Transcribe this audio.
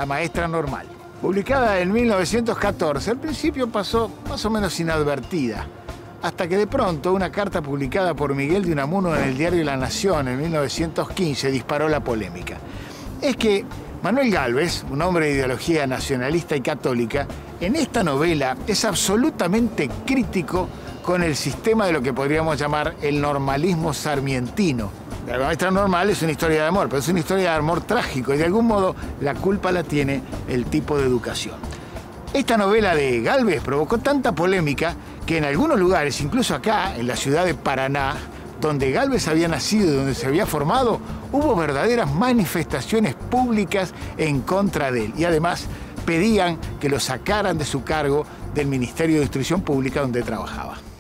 La maestra normal. Publicada en 1914, al principio pasó más o menos inadvertida, hasta que de pronto una carta publicada por Miguel de Unamuno en el diario La Nación en 1915 disparó la polémica. Es que Manuel Gálvez, un hombre de ideología nacionalista y católica, en esta novela es absolutamente crítico con el sistema de lo que podríamos llamar el normalismo sarmientino. La maestra normal es una historia de amor, pero es una historia de amor trágico y de algún modo la culpa la tiene el tipo de educación. Esta novela de Gálvez provocó tanta polémica que en algunos lugares, incluso acá, en la ciudad de Paraná, donde Gálvez había nacido y donde se había formado, hubo verdaderas manifestaciones públicas en contra de él. Y además pedían que lo sacaran de su cargo del Ministerio de Instrucción Pública donde trabajaba.